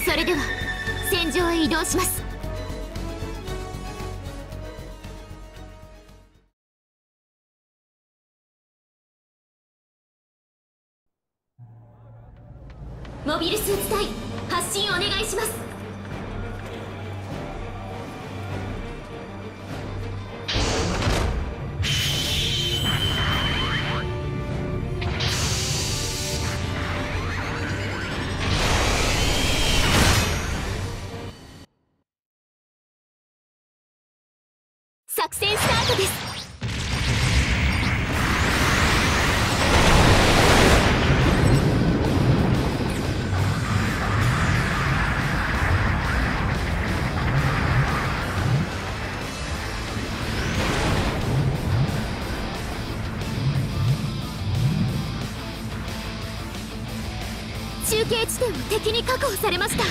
それでは戦場へ移動します。モビルスーツ隊発進お願いします。作戦スタートです。中継地点を敵に確保されました。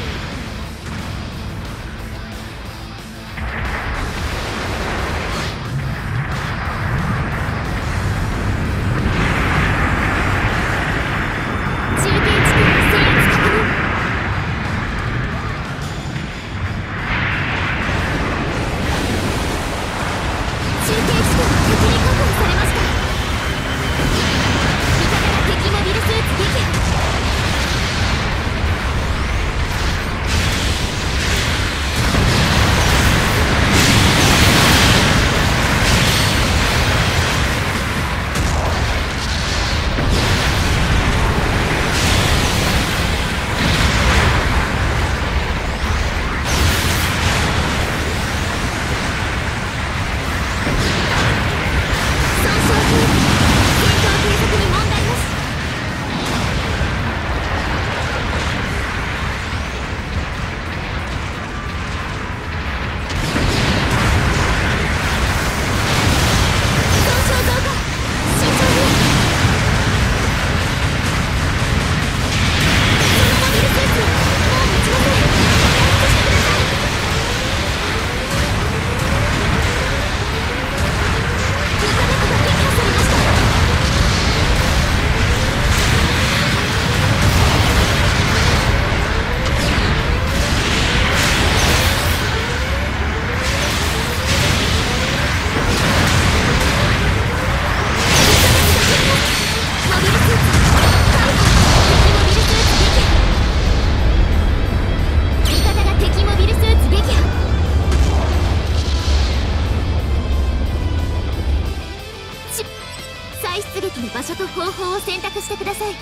出撃の場所と方法を選択してください。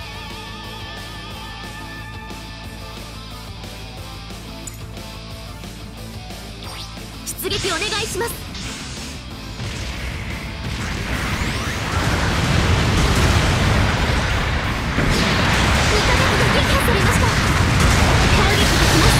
出撃お願いします。味方が撃破されました。攻撃できます。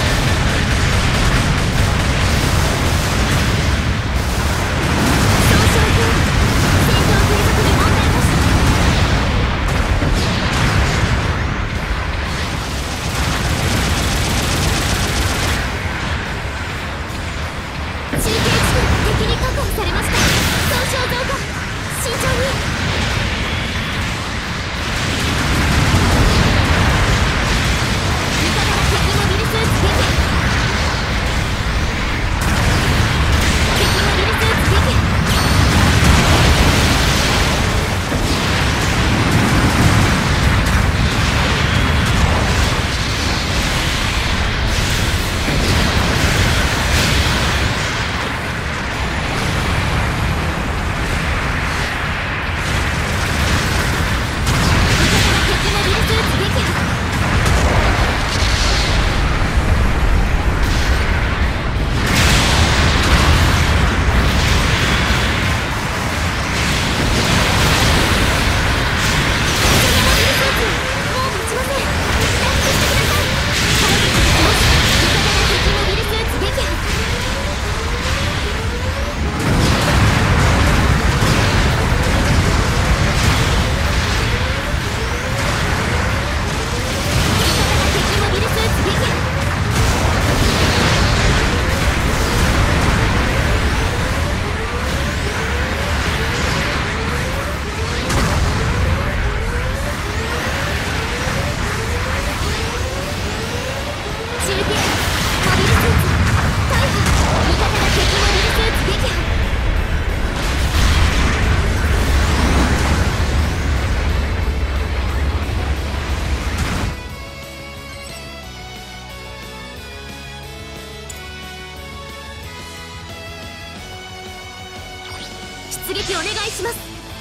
出撃お願いします。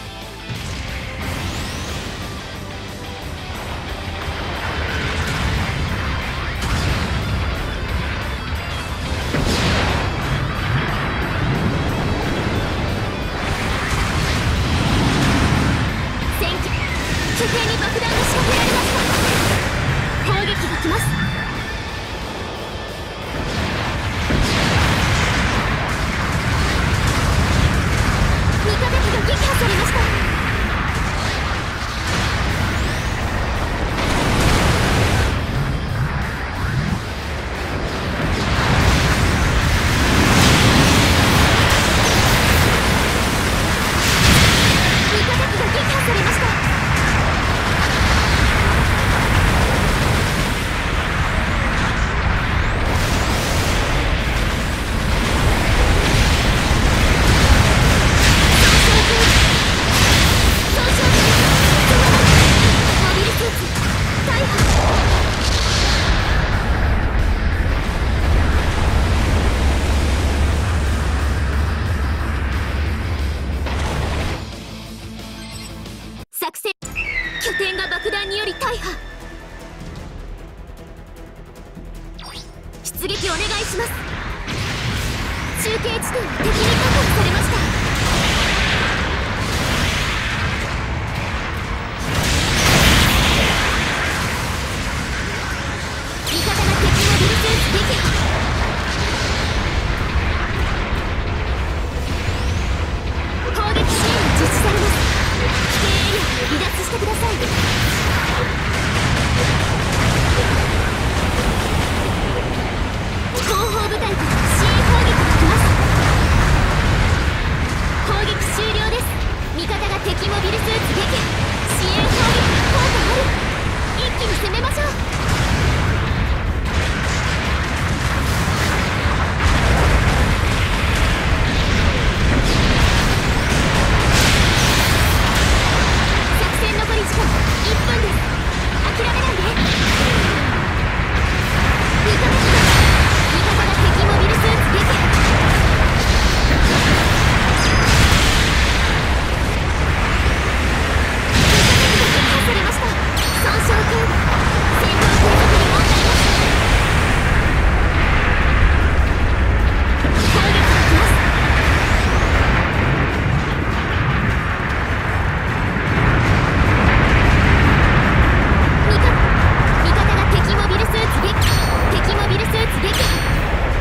拠点に爆弾が仕掛けられました。攻撃が来ます。味方機が撃破されました。作戦拠点が爆弾により大破。出撃お願いします。中継地点は敵に確保されました。味方が敵モビルスーツ撃破。攻撃支援が実施されます。危険エリアから離脱してください。後方部隊から支援砲撃が来ます。攻撃終了です。味方が敵モビルスーツ撃破。支援砲撃効果ある。一気に攻めましょう。残り時間1分です。諦めないで。味方が敵モビルスーツ撃破。味方が撃破されました。損傷程度。戦闘継続に問題なし。攻撃が来ます。敵モビルスーツ撃破。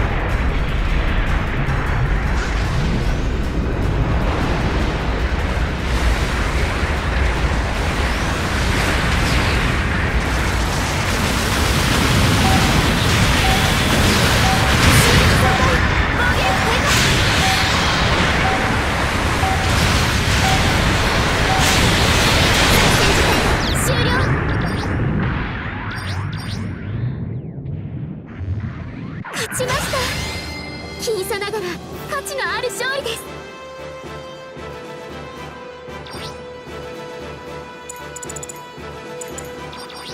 勝ちました。僅差ながら価値のある勝利です。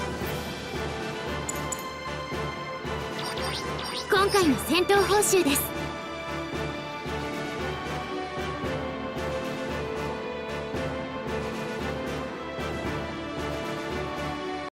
今回の戦闘報酬です。